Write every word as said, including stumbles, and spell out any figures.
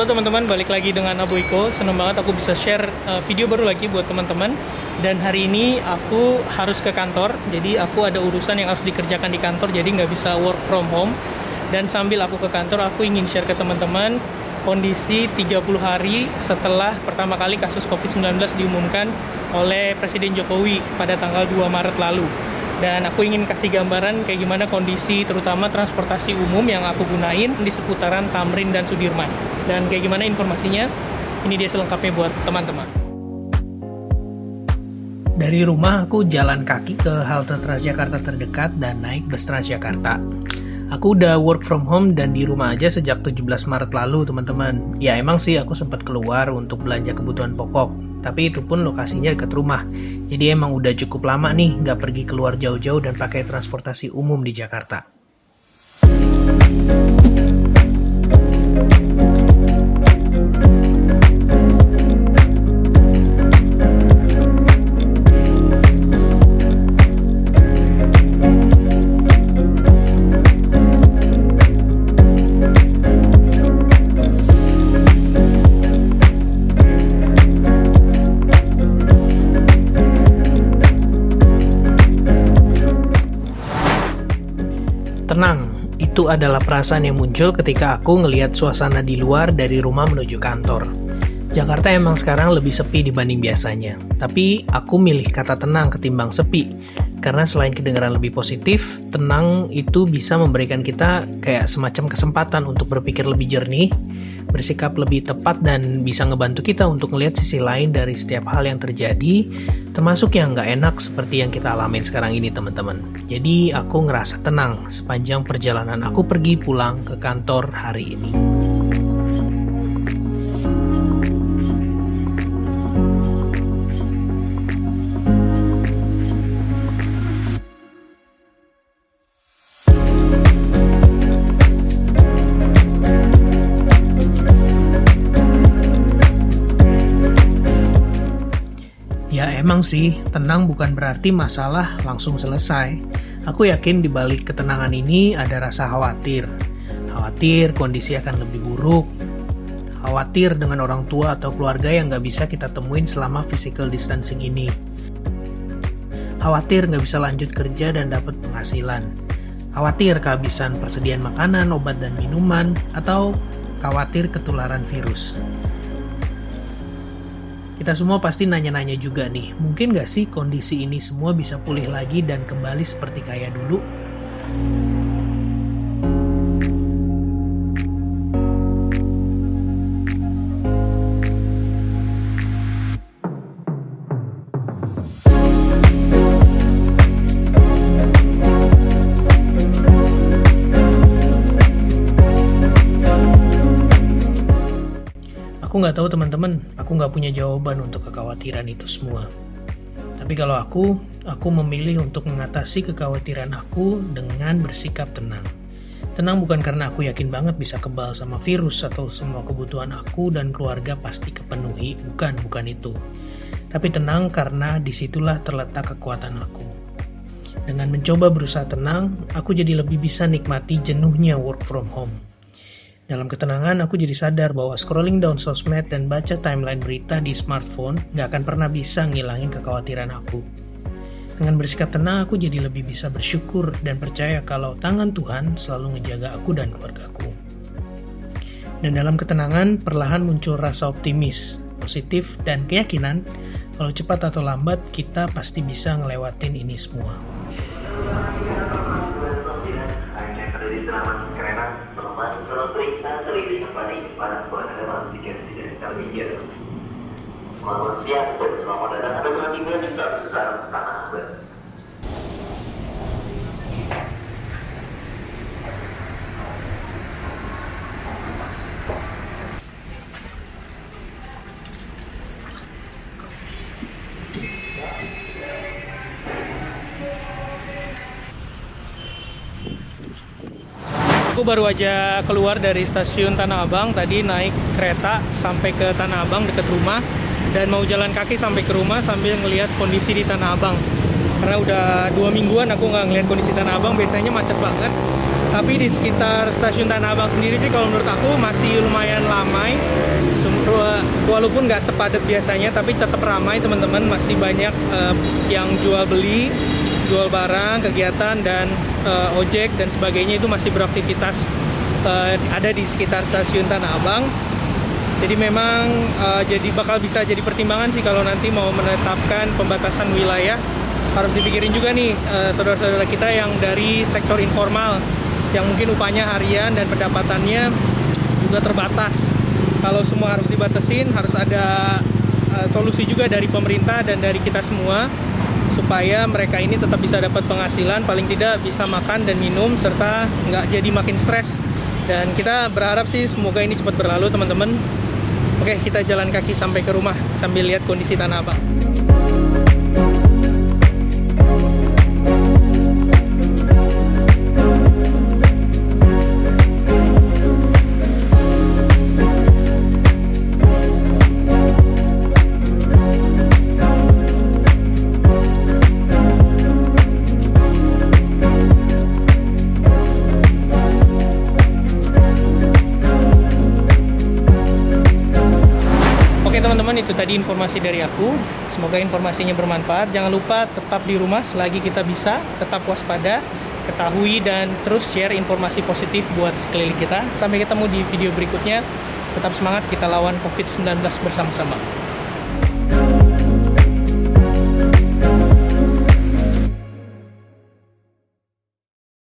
Halo teman-teman, balik lagi dengan Abu Iko. Senang banget aku bisa share uh, video baru lagi buat teman-teman. Dan hari ini aku harus ke kantor. Jadi aku ada urusan yang harus dikerjakan di kantor, jadi nggak bisa work from home. Dan sambil aku ke kantor, aku ingin share ke teman-teman kondisi tiga puluh hari setelah pertama kali kasus covid sembilan belas diumumkan oleh Presiden Jokowi pada tanggal dua Maret lalu. Dan aku ingin kasih gambaran kayak gimana kondisi terutama transportasi umum yang aku gunain di seputaran Tamrin dan Sudirman. Dan kayak gimana informasinya, ini dia selengkapnya buat teman-teman. Dari rumah aku jalan kaki ke halte Transjakarta terdekat dan naik bus Transjakarta. Aku udah work from home dan di rumah aja sejak tujuh belas Maret lalu teman-teman. Ya emang sih aku sempat keluar untuk belanja kebutuhan pokok. Tapi itu pun lokasinya dekat rumah. Jadi emang udah cukup lama nih nggak pergi keluar jauh-jauh dan pakai transportasi umum di Jakarta. Tenang, itu adalah perasaan yang muncul ketika aku ngelihat suasana di luar dari rumah menuju kantor. Jakarta emang sekarang lebih sepi dibanding biasanya, tapi aku milih kata tenang ketimbang sepi. Karena selain kedengaran lebih positif, tenang itu bisa memberikan kita kayak semacam kesempatan untuk berpikir lebih jernih, bersikap lebih tepat dan bisa ngebantu kita untuk ngelihat sisi lain dari setiap hal yang terjadi, termasuk yang nggak enak seperti yang kita alamin sekarang ini teman-teman. Jadi aku ngerasa tenang sepanjang perjalanan aku pergi pulang ke kantor hari ini. Ya emang sih, tenang bukan berarti masalah langsung selesai. Aku yakin di balik ketenangan ini ada rasa khawatir. Khawatir kondisi akan lebih buruk. Khawatir dengan orang tua atau keluarga yang gak bisa kita temuin selama physical distancing ini. Khawatir gak bisa lanjut kerja dan dapat penghasilan. Khawatir kehabisan persediaan makanan, obat dan minuman, atau khawatir ketularan virus. Kita semua pasti nanya-nanya juga nih, mungkin gak sih kondisi ini semua bisa pulih lagi dan kembali seperti kayak dulu? Aku nggak tahu teman-teman, aku nggak punya jawaban untuk kekhawatiran itu semua. Tapi kalau aku, aku memilih untuk mengatasi kekhawatiran aku dengan bersikap tenang. Tenang bukan karena aku yakin banget bisa kebal sama virus atau semua kebutuhan aku dan keluarga pasti kepenuhi, bukan, bukan itu. Tapi tenang karena disitulah terletak kekuatan aku. Dengan mencoba berusaha tenang, aku jadi lebih bisa nikmati jenuhnya work from home. Dalam ketenangan, aku jadi sadar bahwa scrolling down sosmed dan baca timeline berita di smartphone gak akan pernah bisa ngilangin kekhawatiran aku. Dengan bersikap tenang, aku jadi lebih bisa bersyukur dan percaya kalau tangan Tuhan selalu ngejaga aku dan keluargaku. Dan dalam ketenangan, perlahan muncul rasa optimis, positif, dan keyakinan kalau cepat atau lambat kita pasti bisa ngelewatin ini semua. Selamat siang dan selamat datang. Anda berada tiba di stasiun besar Tanah Abang. Aku baru aja keluar dari stasiun Tanah Abang, tadi naik kereta sampai ke Tanah Abang dekat rumah dan mau jalan kaki sampai ke rumah sambil ngelihat kondisi di Tanah Abang. karena udah dua mingguan aku nggak ngeliat kondisi Tanah Abang. Biasanya macet banget, tapi di sekitar stasiun Tanah Abang sendiri sih kalau menurut aku masih lumayan ramai. Walaupun nggak sepadat biasanya, tapi tetap ramai teman-teman. Masih banyak uh, yang jual beli, jual barang, kegiatan, dan uh, ojek dan sebagainya itu masih beraktivitas uh, ada di sekitar stasiun Tanah Abang. Jadi memang uh, jadi bakal bisa jadi pertimbangan sih kalau nanti mau menetapkan pembatasan wilayah. Harus dipikirin juga nih uh, saudara-saudara kita yang dari sektor informal, yang mungkin upahnya harian dan pendapatannya juga terbatas. Kalau semua harus dibatasin, harus ada uh, solusi juga dari pemerintah dan dari kita semua, supaya mereka ini tetap bisa dapat penghasilan, paling tidak bisa makan dan minum, serta nggak jadi makin stres. Dan kita berharap sih semoga ini cepat berlalu teman-teman. Oke, kita jalan kaki sampai ke rumah sambil lihat kondisi Tanah Abang. Teman-teman, itu tadi informasi dari aku. Semoga informasinya bermanfaat. Jangan lupa tetap di rumah selagi kita bisa, tetap waspada, ketahui dan terus share informasi positif buat sekeliling kita. Sampai ketemu di video berikutnya. Tetap semangat, kita lawan covid sembilan belas bersama-sama.